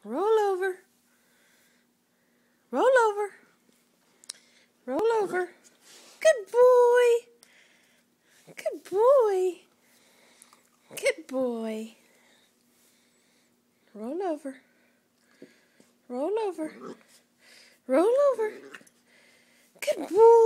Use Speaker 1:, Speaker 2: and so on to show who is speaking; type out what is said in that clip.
Speaker 1: Roll over. Roll over. Roll over. Good boy. Good boy. Good boy. Roll over. Roll over. Roll over. Good boy.